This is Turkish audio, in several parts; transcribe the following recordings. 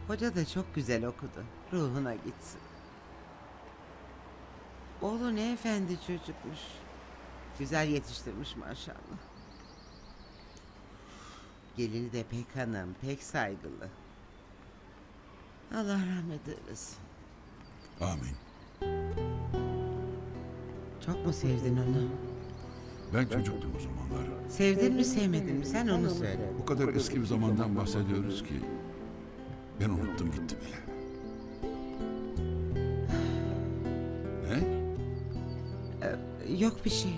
Hoca da çok güzel okudu. Ruhuna gitsin. Oğlu ne efendi çocukmuş. Güzel yetiştirmiş maşallah. Gelini de pek hanım, pek saygılı. Allah rahmet eylesin. Amin. Çok mu sevdin onu? Ben çocuktum o zamanlar. Sevdin mi sevmedin mi? Sen onu söyle. O kadar eski bir zamandan bahsediyoruz ki ben unuttum gitti bile. Ne? Yok bir şey.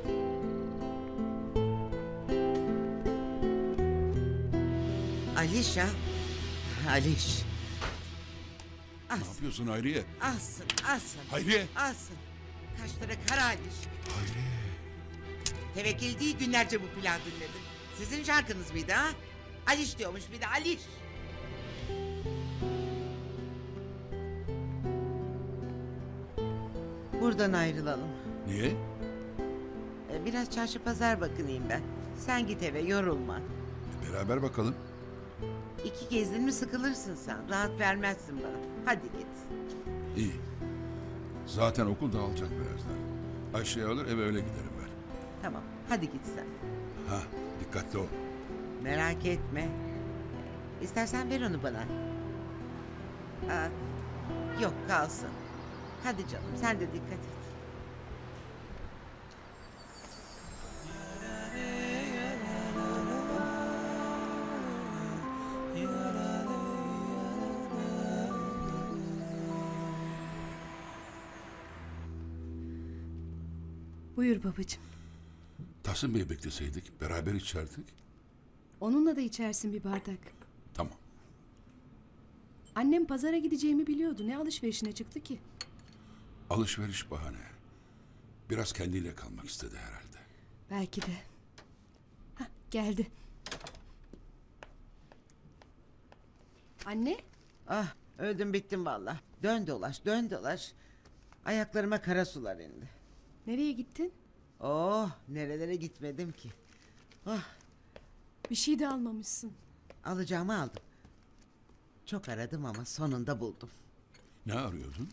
Aliş ya. Aliş. Ne yapıyorsun Hayriye? Alsın, alsın. Hayriye! Alsın. Kaşları kara Aliş. Hayriye! Tevekkül değil günlerce bu pilav dinledim. Sizin şarkınız mıydı ha? Aliş diyormuş bir de Aliş. Buradan ayrılalım. Niye? Biraz çarşı pazar bakınayım ben. Sen git eve yorulma. Beraber bakalım. İki gezdin mi sıkılırsın sen. Rahat vermezsin bana. Hadi git. İyi. Zaten okul dağılacak birazdan. Ayşe'yi alır eve öyle giderim ben. Tamam hadi git sen. Ha, dikkatli ol. Merak etme. İstersen ver onu bana. Aa, yok kalsın. Hadi canım sen de dikkat et. Buyur babacığım. Tahsin Bey'i bekleseydik beraber içerdik. Onunla da içersin bir bardak. Tamam. Annem pazara gideceğimi biliyordu. Ne alışverişine çıktı ki? Alışveriş bahane. Biraz kendiyle kalmak istedi herhalde. Belki de. Hah, geldi. Anne? Ah öldüm bittim vallahi. Dön dolaş dön dolaş. Ayaklarıma kara sular indi. Nereye gittin? Oh nerelere gitmedim ki. Oh Bir şey de almamışsın. alacağımı aldım. Çok aradım ama sonunda buldum. Ne arıyordun?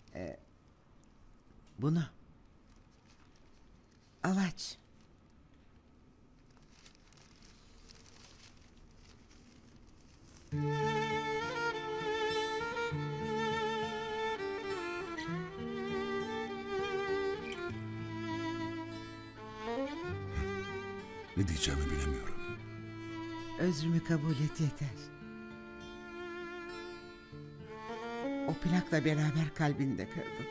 Bunu. Al aç. Ne diyeceğimi bilemiyorum. Özrümü kabul et yeter. O plakla beraber kalbini de kırdım.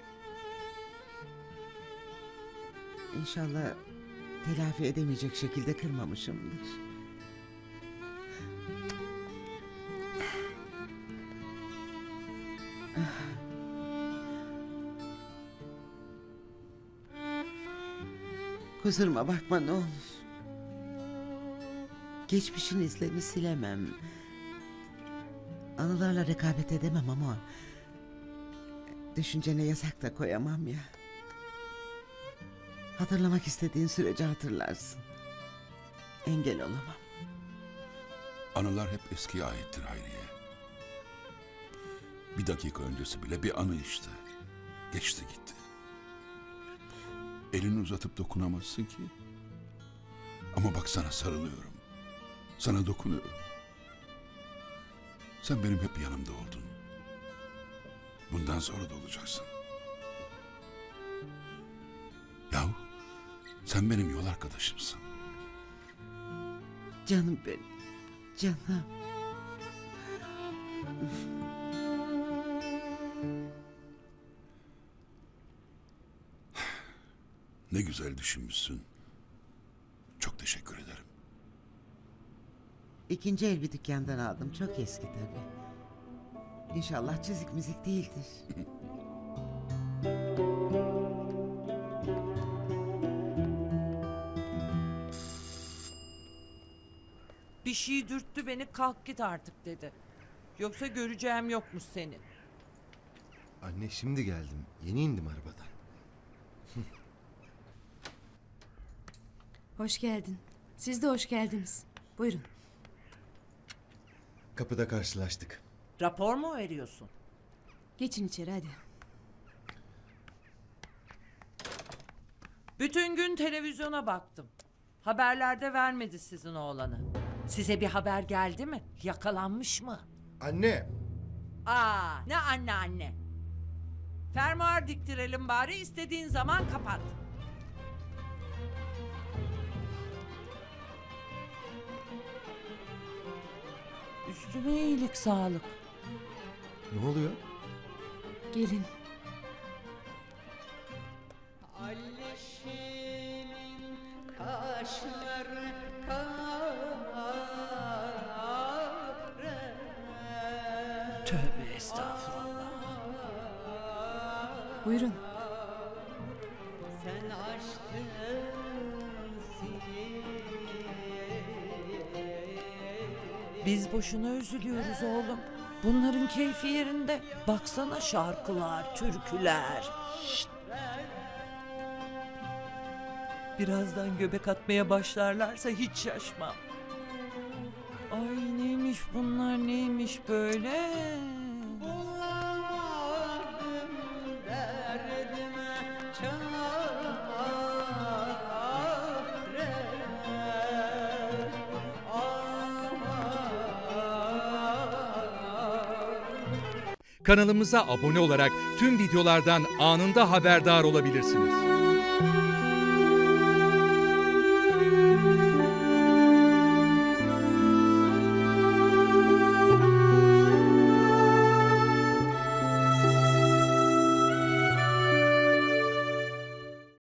İnşallah telafi edemeyecek şekilde kırmamışımdır. Kusuruma bakma ne olur. Geçmişin izlerini silemem. Anılarla rekabet edemem ama düşüncene yasak da koyamam ya. Hatırlamak istediğin sürece hatırlarsın. Engel olamam. Anılar hep eskiye aittir Hayriye. Bir dakika öncesi bile bir anı işte. Geçti gitti. Elini uzatıp dokunamazsın ki. Ama bak sana sarılıyorum. Sana dokunuyorum. Sen benim hep yanımda oldun. Bundan sonra da olacaksın. Yahu sen benim yol arkadaşımsın. Canım benim. Canım. Ne güzel düşünmüşsün. Çok teşekkür ederim. İkinci el bir dükkandan aldım. Çok eski tabii. İnşallah çizik mizik değildir. Bir şey dürttü beni, kalk git artık dedi. Yoksa göreceğim yokmuş seni. Anne şimdi geldim. Yeni indim arabadan. Hoş geldin. Siz de hoş geldiniz. Buyurun. Kapıda karşılaştık. Rapor mu veriyorsun? Geçin içeri hadi. Bütün gün televizyona baktım. Haberlerde vermedi sizin oğlanı. Size bir haber geldi mi? Yakalanmış mı? Anne! Aa, ne anne anne. Fermuar diktirelim bari, istediğin zaman kapat. Üstüme iyilik sağlık. Ne oluyor? Gelin. Tövbe estağfurullah. Buyurun. Biz boşuna üzülüyoruz oğlum. Bunların keyfi yerinde. Baksana şarkılar, türküler. Şşt. Birazdan göbek atmaya başlarlarsa hiç şaşmam. Ay neymiş bunlar, neymiş böyle? Kanalımıza abone olarak tüm videolardan anında haberdar olabilirsiniz.